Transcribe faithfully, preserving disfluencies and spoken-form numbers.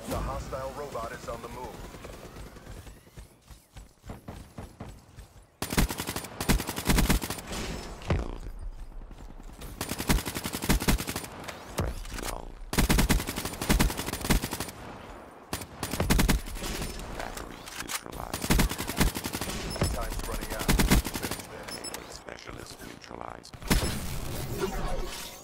The hostile robot is on the move. Killed. Threat null. Battery neutralized. Time's running out. Finish this. Specialist neutralized.